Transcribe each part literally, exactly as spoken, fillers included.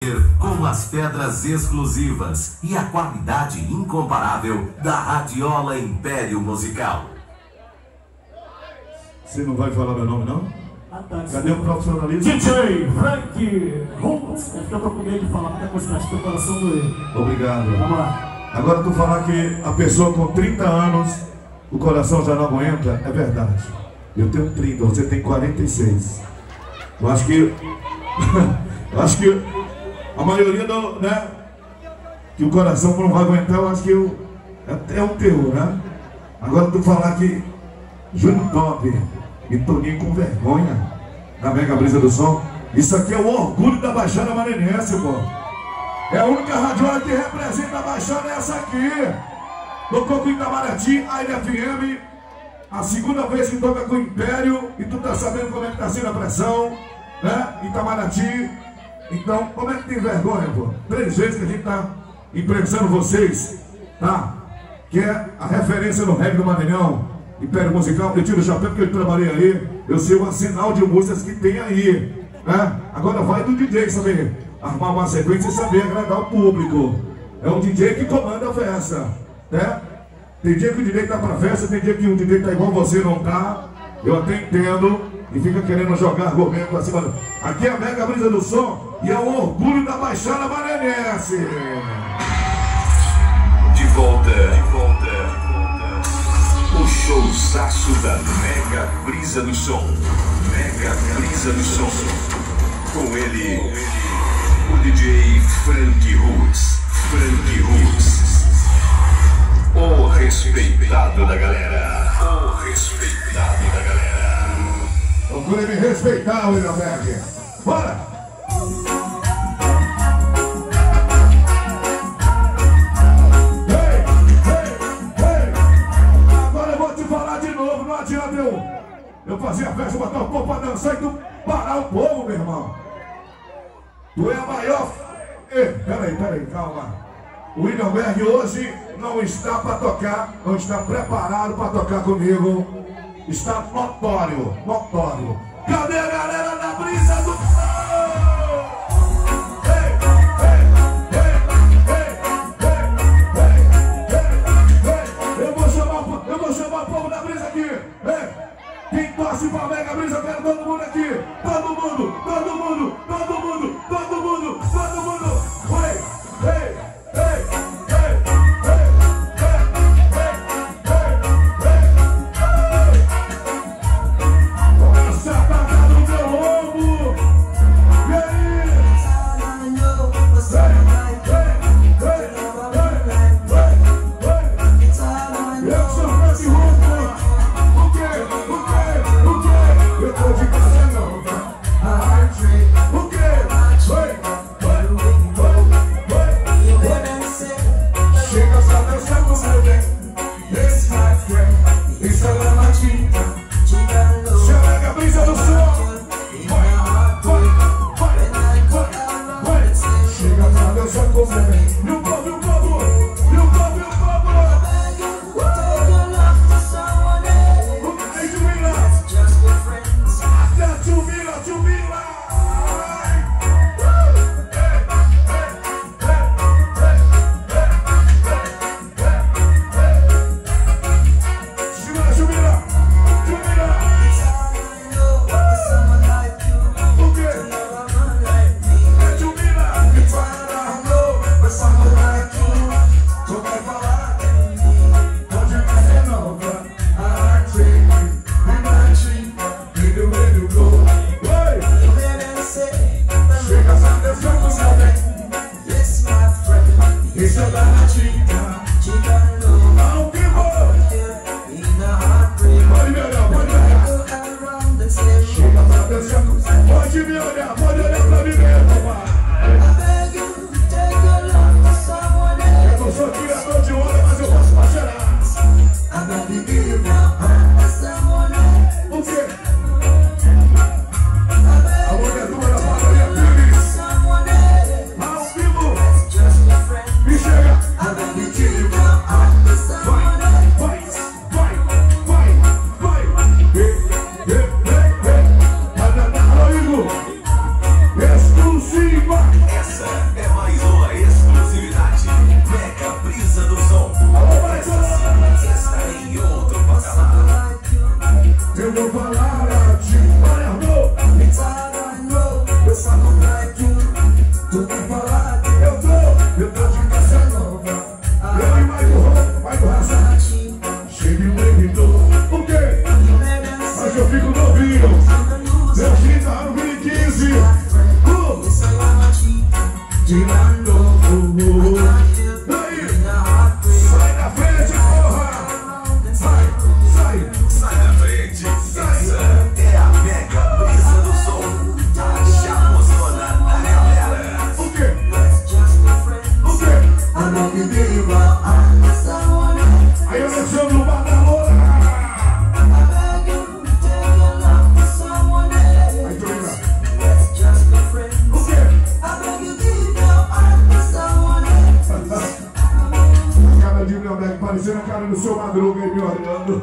Laser com as pedras exclusivas e a qualidade incomparável da Radiola Império Musical. Você não vai falar meu nome, não? Ah, tá, cadê o profissionalismo? D J Frank Roots. É porque eu tô com medo de falar muita coisa, mas teu coração doer. Obrigado. Vamos lá. Agora tu falar que a pessoa com trinta anos, o coração já não aguenta, é verdade. Eu tenho trinta, você tem quarenta e seis. Eu acho que... eu acho que a maioria do... né? Que o coração não vai aguentar, eu acho que eu, é, é um terror, né? Agora tu falar que Júnior Top e Toninho com vergonha da Mega Brisa do Som, isso aqui é o orgulho da Baixada Maranhense, pô. É a única radiola que representa a Baixada, é essa aqui. Tocou com Itamaraty, a L F M. A segunda vez que toca com o Império. E tu tá sabendo como é que tá sendo a pressão, né? Itamaraty. Então, como é que tem vergonha, pô? Três vezes que a gente tá imprensando vocês, tá? Que é a referência no reggae do Maranhão. Império Musical, eu tiro o chapéu porque eu trabalhei aí. Eu sei o arsenal de músicas que tem aí, né? Agora vai do D J saber armar uma sequência e saber agradar o público. É o D J que comanda a festa, né? Tem dia que o D J tá pra festa, tem dia que o D J tá igual você, não tá. Eu até entendo e fica querendo jogar argumento pra cima. Aqui é a Mega Brisa do Som e é o orgulho da Baixada Maranhense. De volta, de volta. O showzaço da Mega Brisa do Som. Mega Brisa do Som. Com ele, o D J Frank Roots. Frank Roots. O respeitado da galera. O respeitado da galera. Procure me respeitar, William Berg. Bora! Eu fazia festa, botar o povo pra dançar e tu parar o povo, meu irmão. Tu é a maior... Ei, peraí, peraí, calma. O William Berg hoje não está para tocar, não está preparado para tocar comigo. Está notório, notório. Cadê a galera da Brisa do Som? Ei, ei, ei, ei, ei, ei, ei, ei. Eu vou chamar, eu vou chamar o povo da Brisa aqui. Ei. Quem torce pra Mega Brisa, eu quero todo mundo aqui. Todo mundo, todo mundo, todo mundo, todo mundo, todo mundo. Vai, ei, ei, ei, ei, ei, ei, ei. Começa a tacar no meu ombro. E aí? Eu sou o Frank Roots. O quê? O quê? O quê? Eu tô de casa nova. O quê? Oi? Oi? Sai da frente, porra! Sai, sai, Sai da frente, essa é a mega brisa do som. A chamosona da galera. o quê? O quê? Aí eu deixando no bar da loura. Aí tu vem lá. O quê? A cara de meu amigo parecendo a cara do seu Madruga aí me olhando.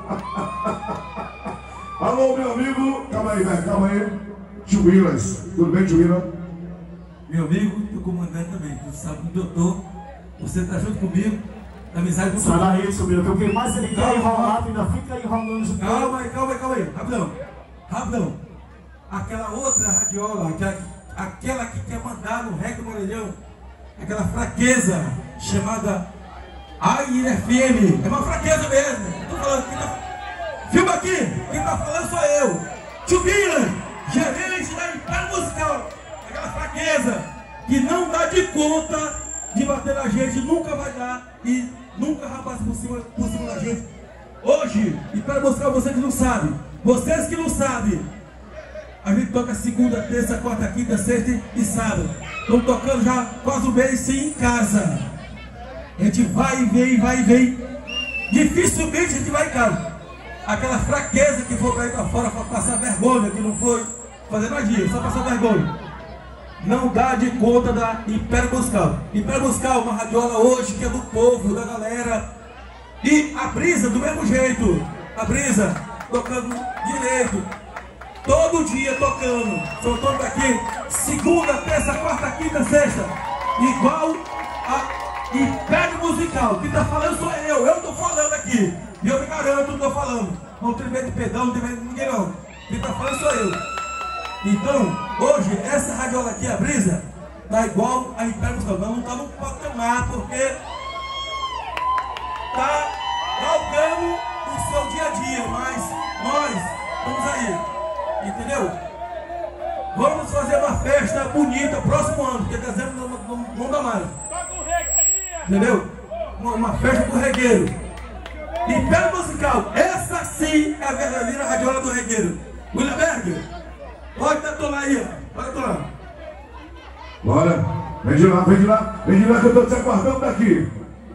Alô, meu amigo. Calma aí, velho, calma aí. Tio Willas. Tudo bem, tio Willas? Meu amigo, teu comandante também, tu sabe onde eu tô, você tá junto comigo, na amizade com Sai você. daí, subiu, porque mais ele quer enrolar, ainda fica enrolando de Calma aí, calma aí, calma aí, rapidão, rapidão. Aquela outra radiola, aquela, aquela que quer mandar no Rec do Orelhão, aquela fraqueza chamada A I F M, é uma fraqueza mesmo. Tô falando, quem tá... Filma aqui, quem tá falando sou eu, Tio Bila, gerente da Império Musical. Aquela fraqueza que não dá de conta de bater na gente, nunca vai dar e nunca vai passar por cima, por cima da gente. Hoje, e para mostrar vocês que não sabem, vocês que não sabem, a gente toca segunda, terça, quarta, quinta, sexta e sábado. Estamos tocando já quase um mês sem em casa. A gente vai e vem, vai e vem. Dificilmente a gente vai em casa. Aquela fraqueza que foi para ir para fora para passar vergonha, que não foi fazer nada, só passar vergonha. Não dá de conta da Império Musical. Império Musical, uma radiola hoje que é do povo, da galera. E a Brisa do mesmo jeito. A Brisa tocando direito. Todo dia tocando. São todos aqui. Segunda, terça, quarta, quinta, sexta. Igual a Império Musical. Quem tá falando sou eu. Eu tô falando aqui. E eu me garanto, não tô falando. Não tem medo de pedão, não tem medo de ninguém não. Quem tá falando sou eu. Então, hoje, essa radiola aqui, a Brisa, tá igual a Império Musical. Nós não estamos no patamar, porque tá galgando o seu dia a dia, mas nós estamos aí, entendeu? Vamos fazer uma festa bonita próximo ano, porque dezembro não, não, não dá mais. Entendeu? Uma, uma festa pro regueiro. Império Musical, essa sim é a verdadeira radiola do regueiro. William Berger. Pode detonar aí, pode detonar. Bora. Vem de lá, vem de lá. Vem de lá que eu tô te aguardando daqui.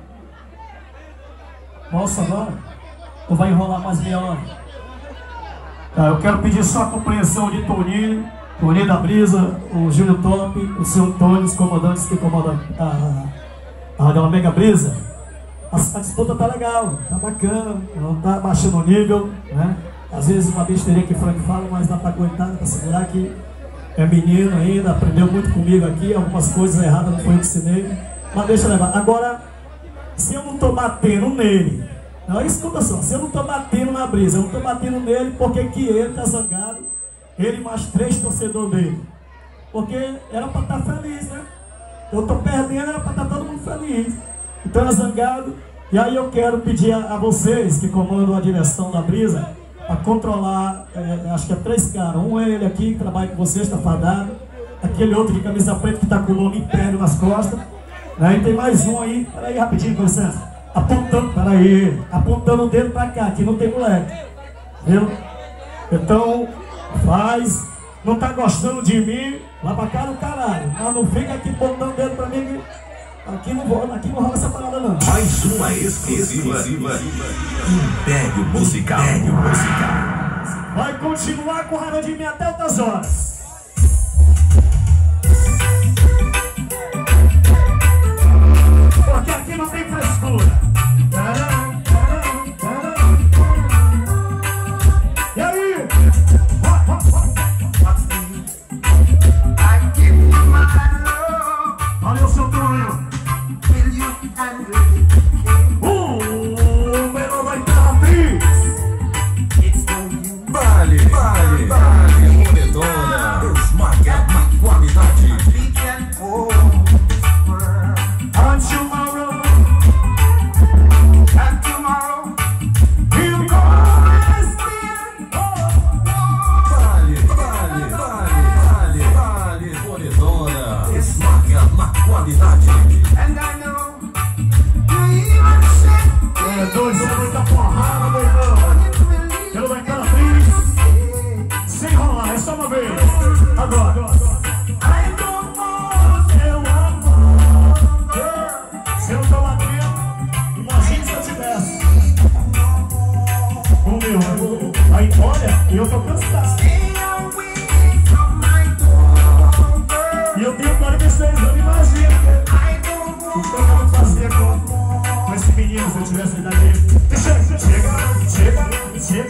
Nossa, agora? Ou vai enrolar mais meia hora? Tá, eu quero pedir só a compreensão de Toninho, Toninho da Brisa, o Júlio Top, o seu Antônio, os comandantes que comandam a, a Rádio Mega Brisa. A, a disputa tá legal, tá bacana, não tá baixando o nível, né? Às vezes uma besteirinha que o Frank fala, mas dá pra aguentar, dá pra segurar, que é menino ainda, aprendeu muito comigo aqui, algumas coisas erradas não foi eu que ensinei, mas deixa levar. Agora, se eu não tô batendo nele, não, escuta só, se eu não tô batendo na Brisa, eu não tô batendo nele porque que ele tá zangado, ele mais três torcedores dele, porque era pra estar feliz, né? Eu tô perdendo, era pra estar todo mundo feliz, então é zangado. E aí eu quero pedir a, a vocês que comandam a direção da Brisa, a controlar, é, acho que é três caras. Um é ele aqui, que trabalha com vocês, está fadado. Aquele outro de camisa preta que está com o nome Império nas costas. Né? E tem mais um aí, peraí rapidinho, com licença. Apontando, peraí, apontando o dedo para cá, que não tem moleque. Viu? Então, faz, não tá gostando de mim, vai pra cá no caralho. Mas não fica aqui apontando o dedo para mim. Aqui não, vou, aqui não rola essa parada não. Mais uma exclusiva Império Musical. Império Musical. Vai continuar com raiva de mim até outras horas. Porque aqui não tem frescura. E aí? Olha o seu Tonho. O menor da Imperatriz. Vale, vale, vale, Monedona. qualidade. É, dois é muita porrada, meu irmão. Pelo da Imperatriz. Sem rolar, é só uma vez. Agora. Seu amor. Se eu tô lá dentro, imagine se eu tivesse. O meu amor. Aí, olha, eu tô cansado. E eu tenho quarenta e seis anos, imagina. O que eu vou fazer com, com esse menino se eu tivesse a idade dele? Chega, chega, chega, chega.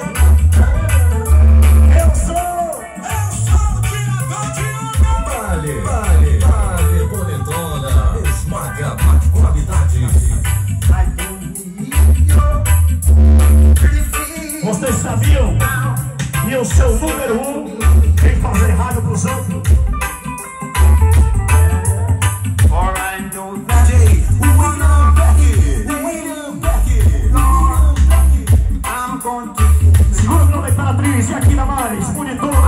Eu sou, eu sou o tirador de onda. Vale, vale, vale, bonitona. Esmaga, bate qualidade. Vocês sabiam que eu sou o número um em fazer rádio pros outros? Segura o nome da Imperatriz e aqui na mais bonitona.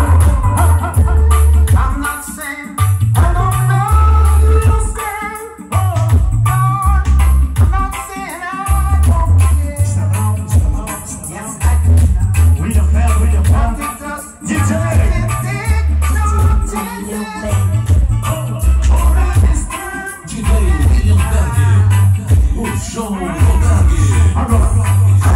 I'm not saying I don't know you stand. Oh, oh, I'm not saying I don't care. Está bom, está bom, está bom. Yes, I can. William Bell, William Bell. D J. D J William Berg. O show do Berg. Agora.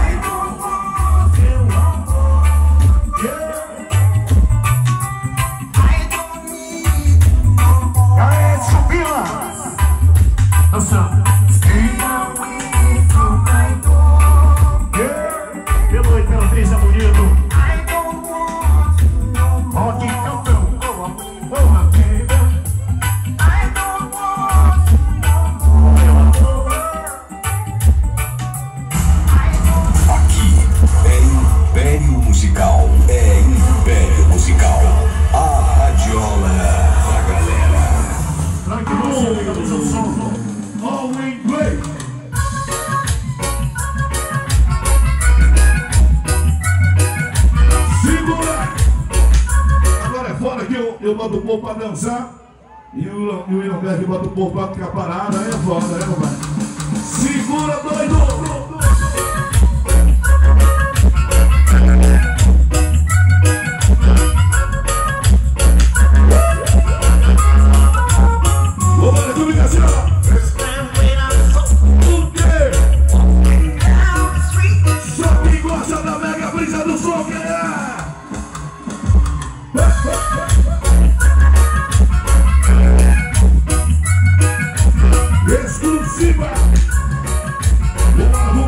Pelo Imperatriz é bonito. Rock campeão. Aqui é Império Musical. É Império Musical. A radiola da galera. Frank Lúcio, camisa do som. All inglês. Segura! Agora é fora que eu, eu boto o povo pra dançar e o, e o William Berg bota o povo pra ficar parado. Aí é foda, né, papai? Segura, doido! Olha, tudo assim, ó. O quê? Só quem gosta da mega brisa do som, que é? Exclusiva. Boa,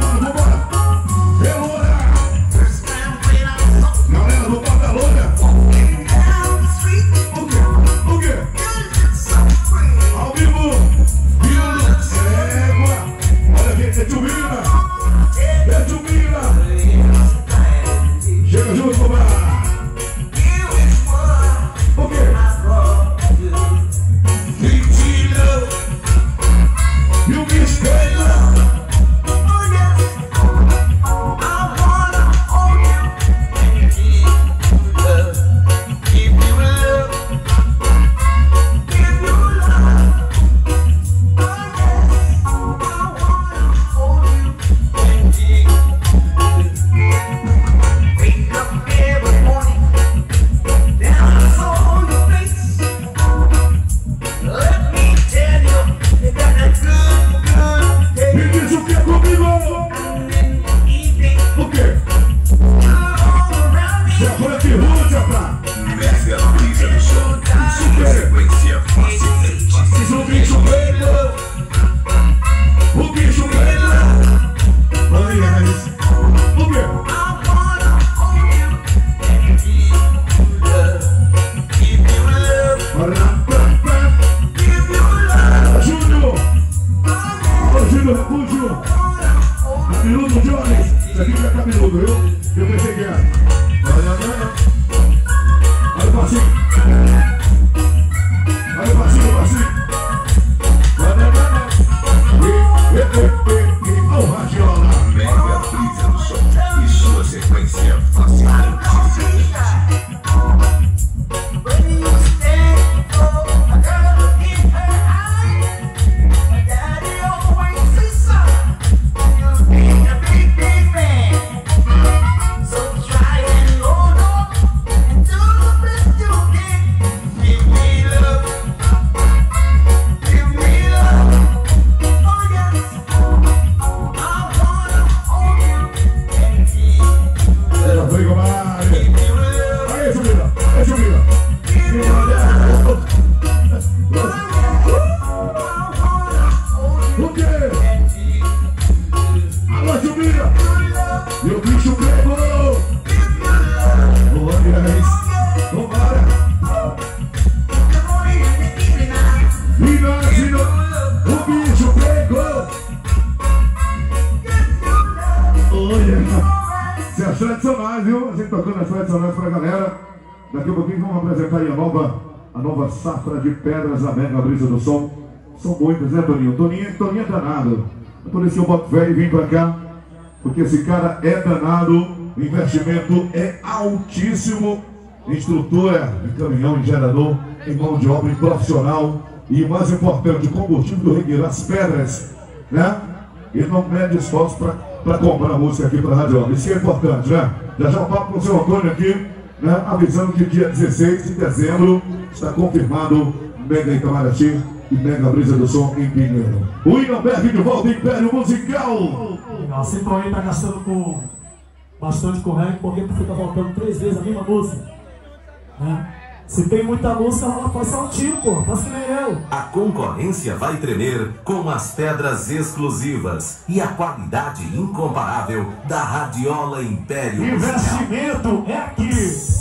mais, viu? A gente tocando as tradicionais pra galera. Daqui a pouquinho vamos apresentar aí a nova, a nova safra de pedras da Mega Brisa do Som. São muitas, né, Toninho? Toninho, Toninho é danado. É por isso que eu boto fé e vim pra cá. Porque esse cara é danado. O investimento é altíssimo. Estrutura de caminhão, em gerador, em mão de obra, em profissional. E o mais importante, o combustível do Regueiro, as pedras, né? Ele não mede esforço para comprar a música aqui para a Rádio Obra. Isso é importante, né? Já já o papo com o seu Antônio aqui, né? Avisando que dia dezesseis de dezembro está confirmado Mega Itamaraty e Mega Brisa do Som em Pinheiro. O Inalberg de volta, Império Musical. Legal, esse Toninho está gastando com bastante correto, porque fica voltando três vezes a mesma música, né? Se tem muita música, ela faz só um tiro, pô, faz que nem eu. A concorrência vai tremer com as pedras exclusivas e a qualidade incomparável da Radiola Império Musical. Investimento é aqui.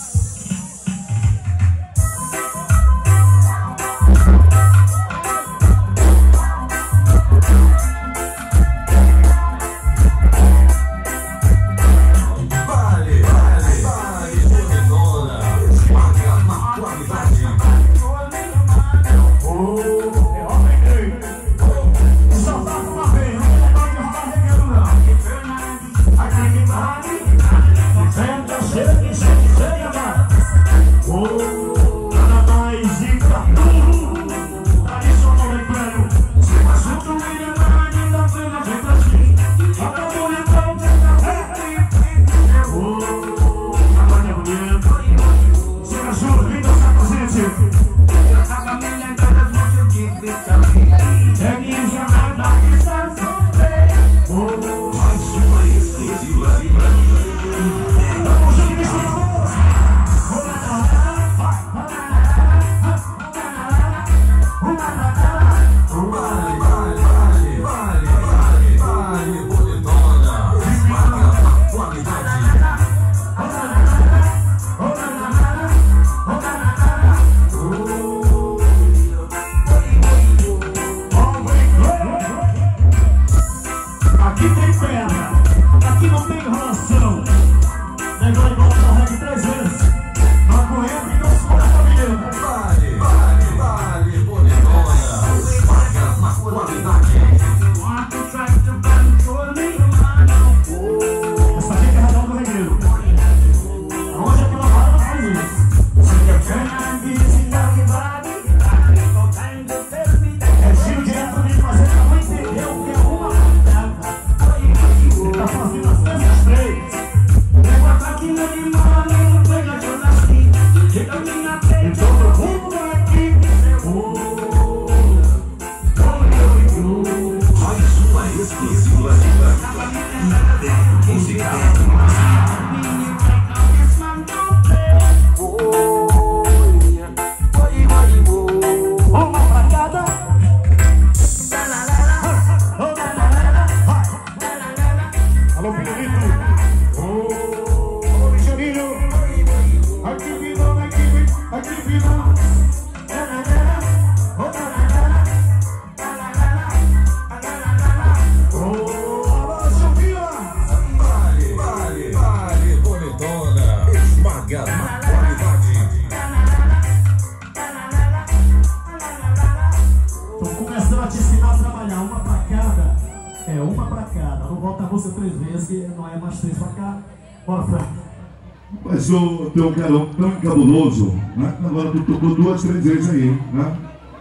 Mas o teu carão tão cabuloso, né? Agora tu tocou duas, três vezes aí, né?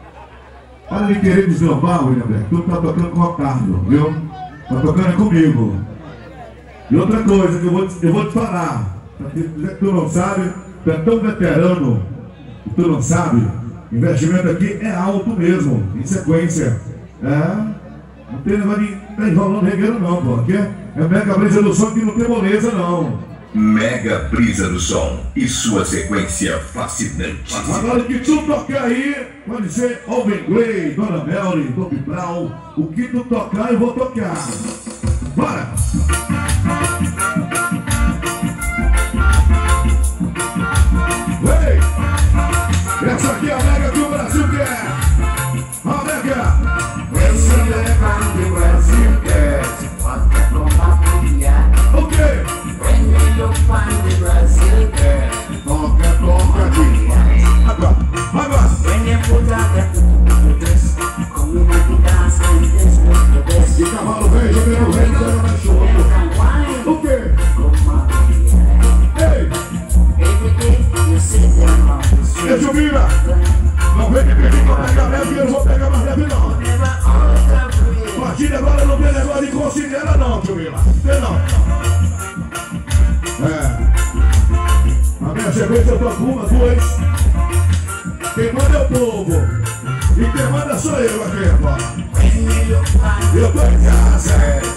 Para de querer deslobar, William Beck, tu tá tocando com o Ricardo, viu? Tá tocando comigo. E outra coisa que eu vou te, eu vou te falar, porque tu não sabe, tu é tão veterano, que tu não sabe, investimento aqui é alto mesmo, em sequência. É, não tem negócio de tá enrolando regueiro não, pô, aqui é, é Mega Brisa do Som que não tem moleza não. Mega Brisa do Som e sua sequência fascinante. Agora o que tu tocar aí, pode ser Alvin Grey, Dona Melly, Top Brown. O que tu tocar eu vou tocar. Bora! Ei! Essa aqui é a Mega que o Brasil quer! A Mega! Essa Mega que o Brasil quer! O quê? When we look foi. Quem manda é o povo. E quem manda sou eu aqui, pô. Eu tô em casa, é.